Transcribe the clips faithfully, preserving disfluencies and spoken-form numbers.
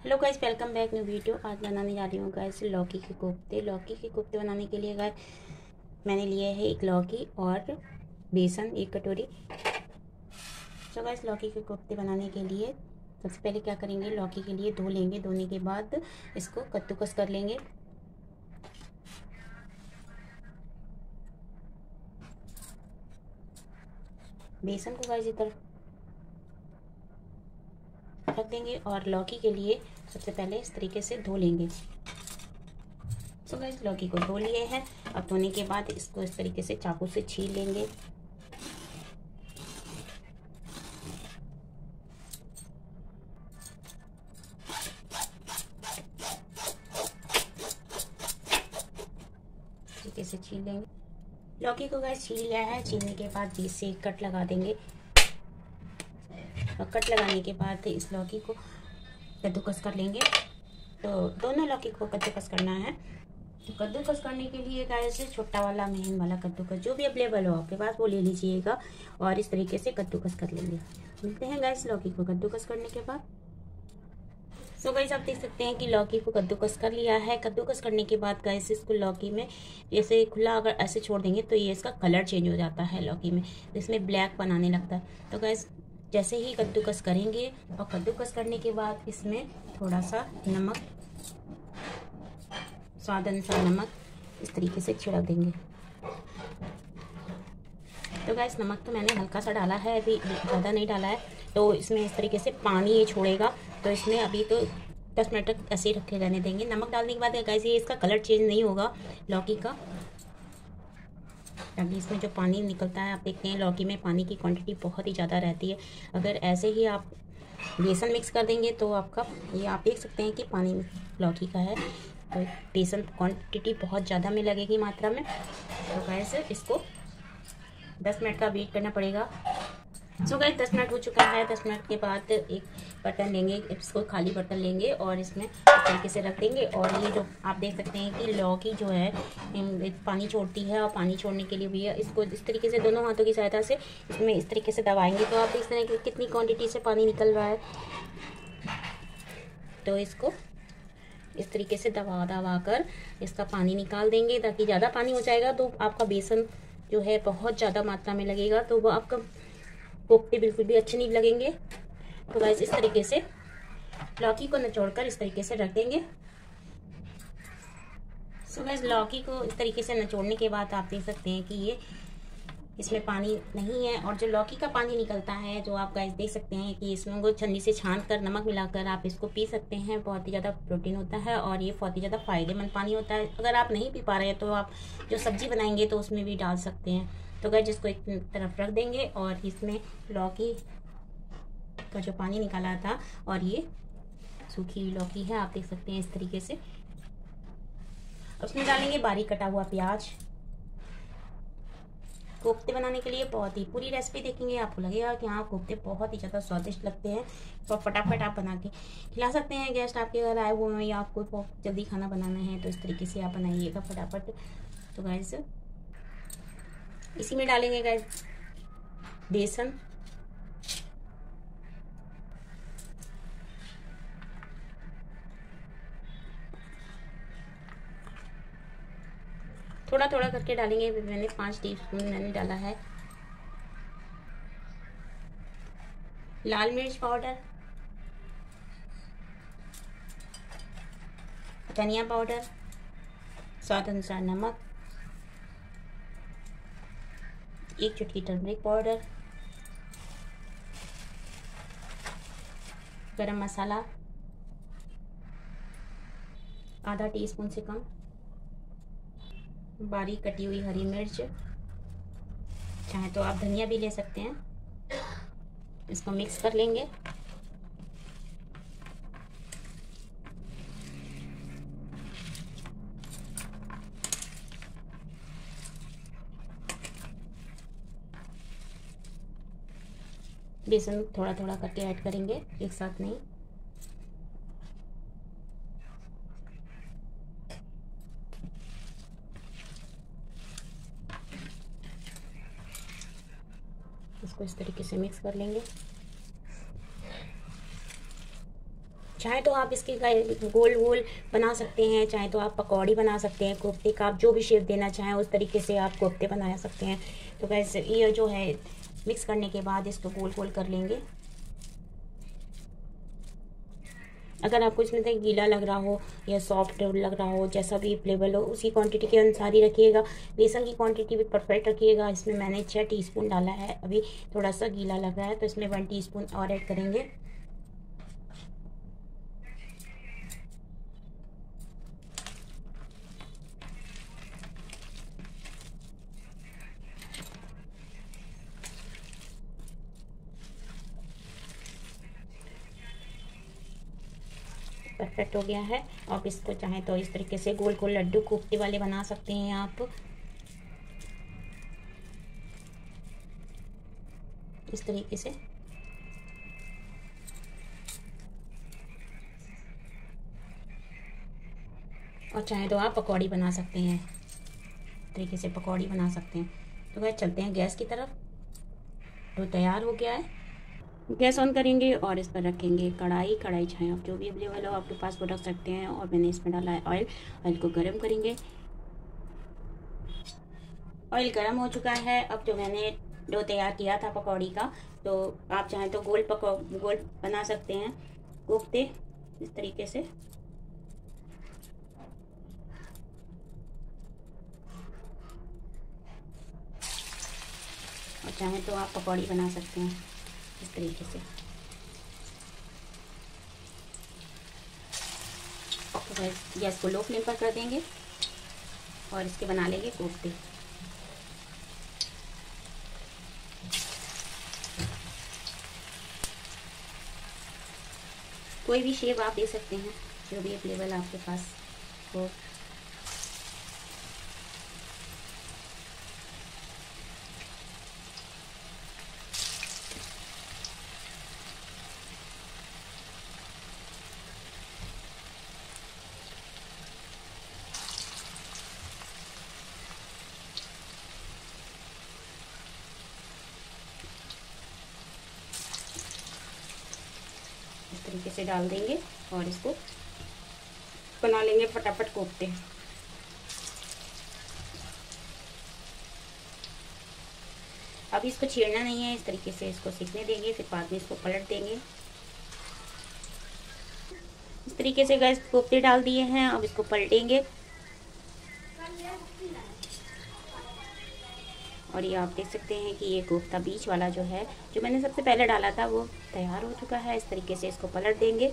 Hello guys, welcome back new video. आज बनाने जा रही हूँ गाइस लौकी के कोफ्ते। लौकी के कोफ्ते बनाने के लिए गाइस मैंने लिए है एक लौकी और बेसन एक कटोरी। तो गाइस लौकी के कोफ्ते बनाने के लिए सबसे पहले क्या करेंगे, लौकी के लिए धो लेंगे। धोने के बाद इसको कद्दूकस कर लेंगे। बेसन को गाइस इधर रख देंगे और लौकी के लिए सबसे पहले इस तरीके से धो लेंगे। सो गाइस लौकी को धो लिए हैं। अब धोने के बाद इसको इस तरीके से चाकू से छील लेंगे। तरीके से छील लेंगे। लौकी को गाइस छील लिया है। छीलने के बाद बीच से एक कट लगा देंगे और कट लगाने के बाद इस लौकी को कद्दूकस कर लेंगे। तो दोनों लौकी को कद्दूकस करना है। तो कद्दूकस करने के लिए गाइस छोटा वाला महीन वाला कद्दूकस जो भी अवेलेबल हो आपके पास वो ले लीजिएगा और इस तरीके से कद्दूकस कर लेंगे। मिलते हैं गाइस लौकी को कद्दूकस करने के बाद। सो गाइस आप देख सकते हैं कि लौकी को कद्दूकस कर लिया है। कद्दूकस करने के बाद गाइस इसको लौकी में जैसे खुला अगर ऐसे छोड़ देंगे तो ये इसका कलर चेंज हो जाता है लौकी में, इसमें ब्लैक बनाने लगता है। तो गाइस जैसे ही कद्दूकस करेंगे और कद्दूकस करने के बाद इसमें थोड़ा सा नमक, स्वाद अनुसार नमक इस तरीके से छिड़क देंगे। तो गाइस नमक तो मैंने हल्का सा डाला है, अभी ज़्यादा नहीं डाला है। तो इसमें इस तरीके से पानी ये छोड़ेगा। तो इसमें अभी तो दस मिनट तक ऐसे ही रखे रहने देंगे। नमक डालने के बाद गाइस ये इसका कलर चेंज नहीं होगा लौकी का। अभी इसमें जो पानी निकलता है आप देखते हैं लौकी में पानी की क्वांटिटी बहुत ही ज़्यादा रहती है। अगर ऐसे ही आप बेसन मिक्स कर देंगे तो आपका ये आप देख सकते हैं कि पानी लौकी का है तो बेसन क्वांटिटी बहुत ज़्यादा में लगेगी मात्रा में। तो गाइस इसको दस मिनट का वेट करना पड़ेगा। सो गाइस दस मिनट हो चुका है। दस मिनट के बाद एक बर्तन लेंगे, इसको खाली बर्तन लेंगे और इसमें इस तरीके से रख देंगे। और ये जो आप देख सकते हैं कि लौकी जो है पानी छोड़ती है और पानी छोड़ने के लिए भी इसको इस तरीके से दोनों हाथों की सहायता से इसमें इस तरीके से दबाएंगे तो आप देख सकते हैं कि कितनी क्वांटिटी से पानी निकल रहा है। तो इसको इस तरीके से दबा दबा कर इसका पानी निकाल देंगे, ताकि ज़्यादा पानी हो जाएगा तो आपका बेसन जो है बहुत ज़्यादा मात्रा में लगेगा तो वो आपका कोफ्ते बिल्कुल भी अच्छे नहीं लगेंगे। तो गाइस इस तरीके से लौकी को निचोड़कर इस तरीके से रख देंगे। सो गाइस लौकी को इस तरीके से निचोड़ने के बाद आप देख सकते हैं कि ये इसमें पानी नहीं है और जो लौकी का पानी निकलता है जो आप गाइस देख सकते हैं कि इसमें वो छन्नी से छान कर नमक मिलाकर आप इसको पी सकते हैं। बहुत ही ज़्यादा प्रोटीन होता है और ये बहुत ही ज़्यादा फायदेमंद पानी होता है। अगर आप नहीं पी पा रहे हैं तो आप जो सब्जी बनाएंगे तो उसमें भी डाल सकते हैं। तो गाइस जिसको एक तरफ रख देंगे और इसमें लौकी का जो पानी निकाला था और ये सूखी लौकी है आप देख सकते हैं इस तरीके से। उसमें डालेंगे बारीक कटा हुआ प्याज। कोफ्ते बनाने के लिए बहुत ही पूरी रेसिपी देखेंगे आपको लगेगा कि हाँ कोफ्ते बहुत ही ज़्यादा स्वादिष्ट लगते हैं। तो फटाफट आप बना के खिला सकते हैं। गेस्ट आपके घर आए हुए हैं या आपको बहुत जल्दी खाना बनाना है तो इस तरीके से आप बनाइएगा फटाफट। तो गाइस इसी में डालेंगे गाइस बेसन, थोड़ा थोड़ा करके डालेंगे। मैंने पाँच टीस्पून मैंने डाला है लाल मिर्च पाउडर, धनिया पाउडर, स्वाद अनुसार नमक, एक चुटकी टर्मरिक पाउडर, गरम मसाला आधा टीस्पून से कम, बारीक कटी हुई हरी मिर्च, चाहे तो आप धनिया भी ले सकते हैं। इसको मिक्स कर लेंगे। बेसन थोड़ा थोड़ा करके ऐड करेंगे, एक साथ नहीं। इसको इस तरीके से मिक्स कर लेंगे। चाहे तो आप इसके गोल गोल बना सकते हैं, चाहे तो आप पकौड़ी बना सकते हैं कोफ्ते का। आप जो भी शेप देना चाहें उस तरीके से आप कोफ्ते बना सकते हैं। तो गैस ये जो है मिक्स करने के बाद इसको गोल गोल कर लेंगे। अगर आपको इसमें से गीला लग रहा हो या सॉफ्ट लग रहा हो, जैसा भी फ्लेवर हो उसी क्वांटिटी के अनुसार ही रखिएगा। बेसन की क्वांटिटी भी परफेक्ट रखिएगा। इसमें मैंने छः टीस्पून डाला है, अभी थोड़ा सा गीला लग रहा है तो इसमें वन टीस्पून और ऐड करेंगे। परफेक्ट हो गया है। आप इसको चाहें तो इस तरीके से गोल गोल लड्डू कोफ्ते वाले बना सकते हैं आप, इस तरीके से। और चाहे तो आप पकौड़ी बना सकते हैं, इस तरीके से पकौड़ी बना सकते हैं। तो गैस चलते हैं गैस की तरफ। तो तैयार हो गया है। गैस ऑन करेंगे और इस पर रखेंगे कढ़ाई। कढ़ाई चाहे आप जो भी अवेलेबल हो आपके पास वो रख सकते हैं। और मैंने इसमें डाला है ऑयल। ऑयल को गर्म करेंगे। ऑयल गर्म हो चुका है। अब जो मैंने डो तैयार किया था पकौड़ी का, तो आप चाहें तो गोल पकौ गोल बना सकते हैं कोफ्ते, इस तरीके से। और चाहें तो आप पकौड़ी बना सकते हैं इस तरीके से। तो गैस को लो फ्लेम पर कर देंगे और इसके बना लेंगे कोफ्ते। कोई भी शेप आप दे सकते हैं जो भी अवेलेबल आपके पास हो। इस तरीके से डाल देंगे और इसको बना लेंगे फटाफट कोफ्ते। अब इसको छेड़ना नहीं है, इस तरीके से इसको सीखने देंगे, फिर बाद में इसको पलट देंगे। इस तरीके से गैस कोफ्ते डाल दिए हैं। अब इसको पलटेंगे और ये आप देख सकते हैं कि ये कोफ्ता बीच वाला जो है, जो मैंने सबसे पहले डाला था, वो तैयार हो चुका है। इस तरीके से इसको पलट देंगे।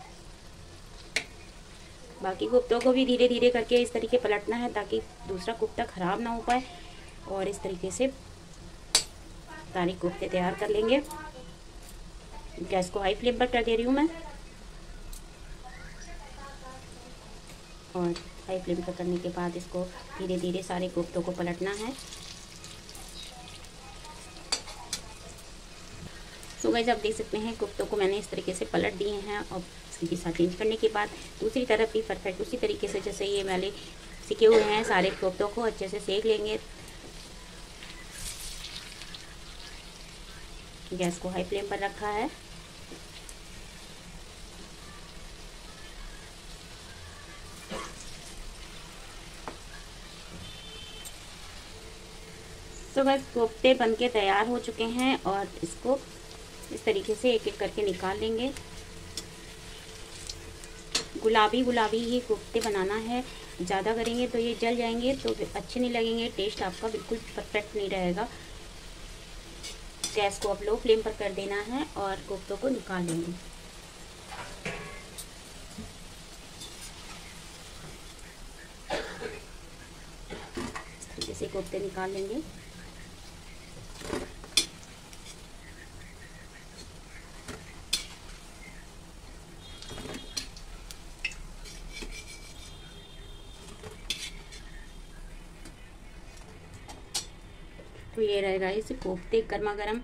बाकी कोफ्तों को भी धीरे धीरे करके इस तरीके पलटना है ताकि दूसरा कोफ्ता ख़राब ना हो पाए। और इस तरीके से सारे कोफ्ते तैयार कर लेंगे। गैस को हाई फ्लेम पर कर दे रही हूँ मैं। और हाई फ्लेम पर करने के बाद इसको धीरे धीरे सारे कोफ्तों को पलटना है। तो गाइस आप देख सकते हैं कोफ्तों को मैंने इस तरीके से पलट दिए हैं। और इसकी दिशा चेंज करने के बाद दूसरी तरफ भी परफेक्ट उसी तरीके से जैसे ये वाले सिके हुए हैं सारे कोफ्तों को अच्छे से सेक लेंगे। गैस को हाई फ्लेम पर रखा है। तो बस कोफ्ते बनके तैयार हो चुके हैं और इसको इस तरीके से एक एक करके निकाल लेंगे। गुलाबी गुलाबी ये कोफ्ते बनाना है, ज़्यादा करेंगे तो ये जल जाएंगे तो अच्छे नहीं लगेंगे, टेस्ट आपका बिल्कुल परफेक्ट नहीं रहेगा। गैस को अब लो फ्लेम पर कर देना है और कोफ्तों को निकाल लेंगे। इस तरीके से कोफ्ते निकाल लेंगे। तो ये रहेगा इसे कोफ्ते गर्मा गर्म।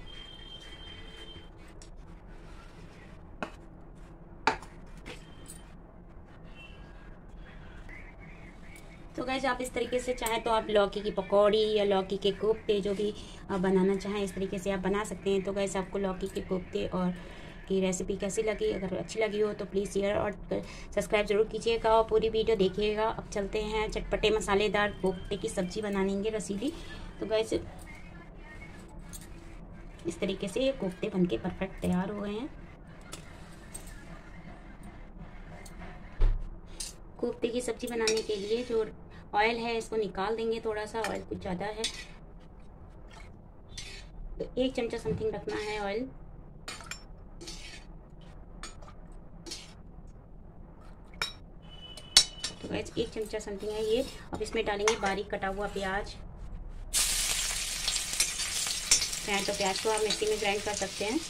तो गाइस आप इस तरीके से चाहे तो आप लौकी की पकौड़ी या लौकी के कोफ्ते जो भी आप बनाना चाहें इस तरीके से आप बना सकते हैं। तो गाइस आपको लौकी के कोफ्ते और आपकी रेसिपी कैसी लगी। अगर अच्छी लगी हो तो प्लीज़ शेयर और सब्सक्राइब ज़रूर कीजिएगा और पूरी वीडियो देखिएगा। अब चलते हैं चटपटे मसालेदार कोफ्ते की सब्ज़ी बनाएंगे रसीली। तो गाइस इस तरीके से ये कोफ्ते बनके परफेक्ट तैयार हो गए हैं। कोफ्ते की सब्ज़ी बनाने के लिए जो ऑयल है इसको निकाल देंगे, थोड़ा सा ऑयल कुछ ज़्यादा है तो एक चमचा समथिंग रखना है ऑयल। तो गाइस एक चमचा समथिंग है ये। अब इसमें डालेंगे बारीक कटा हुआ प्याज। चाहे तो प्याज को आप मिक्सी में ग्राइंड कर सकते हैं।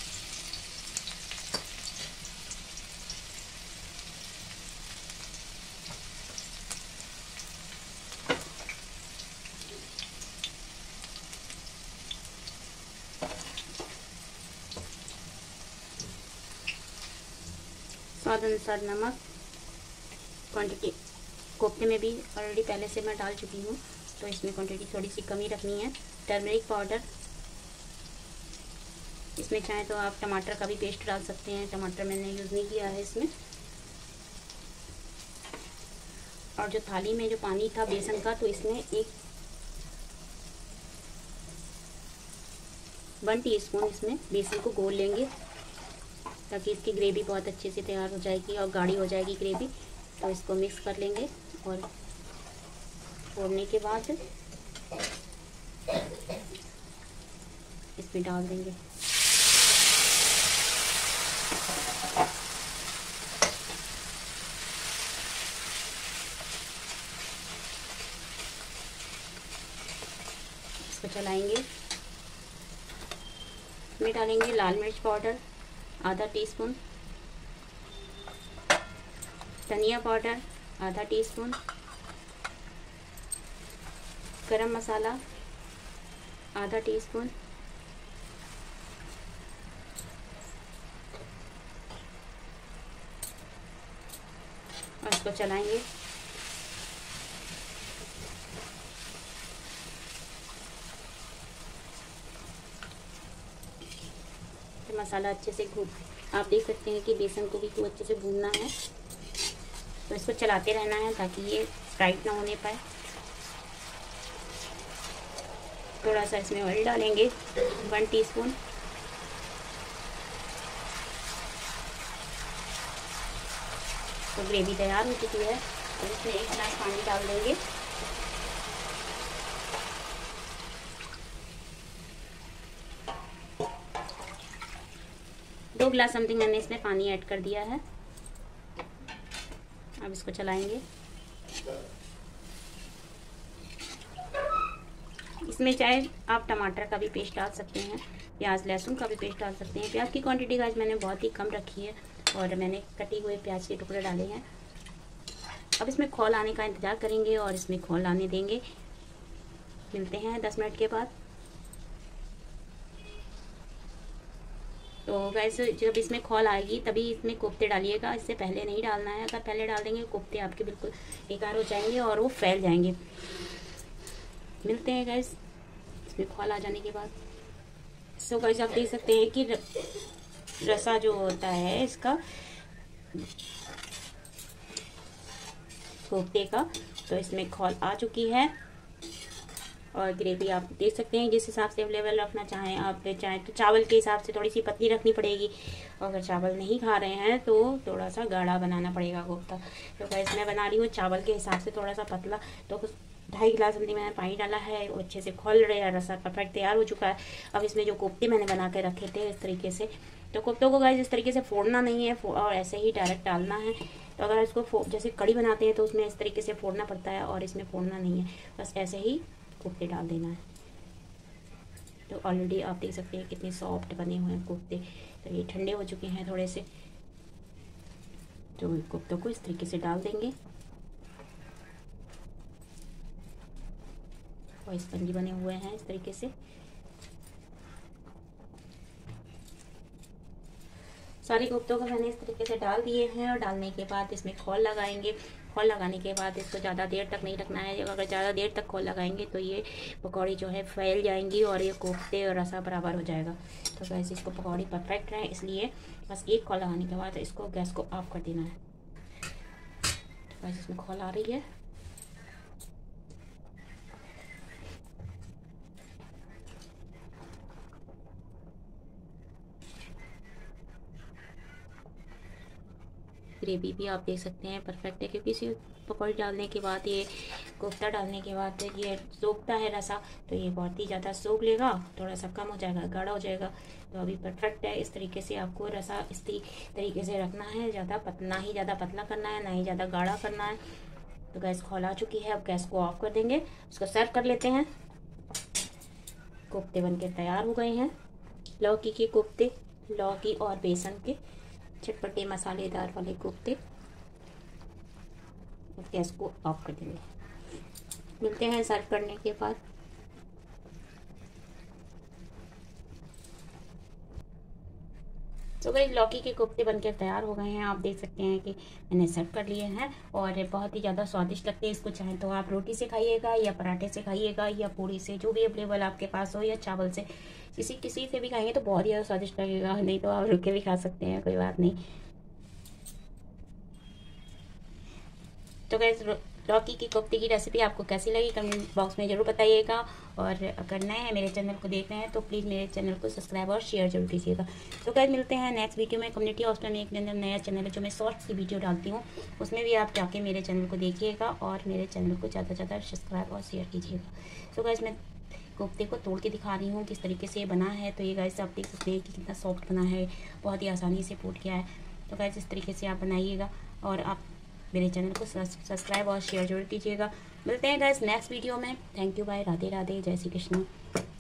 स्वाद अनुसार नमक। क्वांटिटी कोफ्ते में भी ऑलरेडी पहले से मैं डाल चुकी हूँ तो इसमें क्वांटिटी थोड़ी सी कमी रखनी है। टर्मरिक पाउडर, इसमें चाहे तो आप टमाटर का भी पेस्ट डाल सकते हैं, टमाटर मैंने यूज़ नहीं किया है इसमें। और जो थाली में जो पानी था बेसन का तो इसमें एक वन टीस्पून इसमें बेसन को घोल लेंगे ताकि इसकी ग्रेवी बहुत अच्छे से तैयार हो जाएगी और गाढ़ी हो जाएगी ग्रेवी। तो इसको मिक्स कर लेंगे और फोड़ने के बाद इसमें डाल देंगे। इसको चलाएंगे। इसमें डालेंगे लाल मिर्च पाउडर आधा टीस्पून, धनिया पाउडर आधा टीस्पून, गरम मसाला आधा टीस्पून, और इसको चलाएंगे। तो मसाला अच्छे से भून, आप देख सकते हैं कि बेसन को भी खूब अच्छे से भूनना है। तो इसको चलाते रहना है ताकि ये टाइट ना होने पाए। थोड़ा सा इसमें ऑयल डालेंगे वन टीस्पून। तो ग्रेवी तैयार हो चुकी है। और इसमें एक गिलास पानी डाल देंगे। दो गिलास समथिंग मैंने इसमें पानी ऐड कर दिया है। अब इसको चलाएंगे। इसमें चाहे आप टमाटर का भी पेस्ट डाल सकते हैं, प्याज लहसुन का भी पेस्ट डाल सकते हैं। प्याज की क्वांटिटी गाइस मैंने बहुत ही कम रखी है और मैंने कटी हुए प्याज के टुकड़े डाले हैं। अब इसमें खौल आने का इंतज़ार करेंगे और इसमें खौल आने देंगे। मिलते हैं दस मिनट के बाद। तो गाइस जब इसमें खौल आएगी तभी इसमें कोफ्ते डालिएगा, इससे पहले नहीं डालना है। अगर पहले डाल देंगे कोफ्ते आपके बिल्कुल बेकार हो जाएंगे और वो फैल जाएंगे। मिलते हैं गाइस इसमें खौल आ जाने के बाद। सो गाइस आप देख सकते हैं कि रसा जो होता है इसका कोफ्ते का, तो इसमें खौल आ चुकी है। और ग्रेवी आप देख सकते हैं जिस हिसाब से अवेलेबल रखना चाहें आप, चाहें तो चावल के हिसाब से थोड़ी सी पतली रखनी पड़ेगी। और अगर चावल नहीं खा रहे हैं तो थोड़ा सा गाढ़ा बनाना पड़ेगा कोफ्ता। तो गाइस मैं बना रही हूँ चावल के हिसाब से थोड़ा सा पतला। तो ढाई गिलास हमने मैंने पानी डाला है, वो अच्छे से खोल रहे हैं, रसा परफेक्ट तैयार हो चुका है। अब इसमें जो कोफ्ते मैंने बना के रखे थे इस तरीके से, तो कोफ्तों को गाइस इस तरीके से फोड़ना नहीं है और ऐसे ही डायरेक्ट डालना है। तो अगर इसको जैसे कड़ी बनाते हैं तो उसमें इस तरीके से फोड़ना पड़ता है और इसमें फोड़ना नहीं है, बस ऐसे ही कोफ्ते डाल देना है। तो ऑलरेडी आप देख सकते हैं कितने सॉफ्ट बने हुए हैं कोफ्ते। तो ये ठंडे हो चुके हैं थोड़े से, तो कोफ्तों को इस तरीके से डाल देंगे और स्पंजी बने हुए हैं इस तरीके से। सारे कोफ्तों को मैंने इस तरीके से डाल दिए हैं और डालने के बाद इसमें खोल लगाएंगे। खोल लगाने के बाद इसको ज़्यादा देर तक नहीं रखना है। अगर ज़्यादा देर तक खोल लगाएंगे तो ये पकौड़ी जो है फैल जाएंगी और ये कोफ्ते और रसा बराबर हो जाएगा। तो गैस इसको पकौड़ी परफेक्ट रहे, इसलिए बस एक खोल लगाने के बाद इसको गैस को ऑफ कर देना है। तो गैस इसमें खोल आ रही है। ग्रेवी भी आप देख सकते हैं परफेक्ट है, क्योंकि इसी पकौड़ी डालने के बाद ये कोफ्ता डालने के बाद ये सोखता है रसा, तो ये बहुत ही ज़्यादा सोख लेगा, थोड़ा सा कम हो जाएगा, गाढ़ा हो जाएगा। तो अभी परफेक्ट है। इस तरीके से आपको रसा इस तरीके से रखना है, ज़्यादा पतला ही ज़्यादा पतला करना है, ना ही ज़्यादा गाढ़ा करना है। तो गैस खोल आ चुकी है, अब गैस को ऑफ कर देंगे, उसको सर्व कर लेते हैं। कोफ्ते बनके तैयार हो गए हैं, लौकी के कोफ्ते, लौकी और बेसन के चटपटे मसालेदार वाले कोफ्ते। गैस को ऑफ कर देंगे, मिलते हैं सर्व करने के बाद। तो गई लौकी के कोफ्ते बनकर तैयार हो गए हैं। आप देख सकते हैं कि मैंने सर्व कर लिए हैं और बहुत ही ज़्यादा स्वादिष्ट लगते हैं। इसको चाहें तो आप रोटी से खाइएगा या पराठे से खाइएगा या पूरी से, जो भी अवेलेबल आपके पास हो, या चावल से, किसी किसी से भी खाएंगे तो बहुत ही ज़्यादा स्वादिष्ट लगेगा। नहीं तो आप रुके भी खा सकते हैं, कोई बात नहीं। तो गैस लौकी की कोफ्ते की रेसिपी आपको कैसी लगी कमेंट बॉक्स में ज़रूर बताइएगा। और अगर नए हैं मेरे चैनल को देख रहे हैं तो प्लीज़ मेरे चैनल को सब्सक्राइब और शेयर जरूर कीजिएगा। तो गैस मिलते हैं नेक्स्ट वीडियो में। कम्युनिटी हॉस्टल में एक नया चैनल है जो मैं शॉर्ट्स की वीडियो डालती हूँ, उसमें भी आप जाके मेरे चैनल को देखिएगा और मेरे चैनल को ज़्यादा से ज़्यादा सब्सक्राइब और शेयर कीजिएगा। तो गैस मैं कोफ्ते को तोड़ के दिखा रही हूँ किस तरीके से ये बना है। तो ये गैस आप देख सकते हैं कि कितना सॉफ्ट बना है, बहुत ही आसानी से फूट गया है। तो गैस इस तरीके से आप बनाइएगा और आप मेरे चैनल को सब्सक्राइब और शेयर जरूर कीजिएगा। मिलते हैं गाइस नेक्स्ट वीडियो में। Thank you, bye, Radhe Radhe, जय श्री कृष्ण।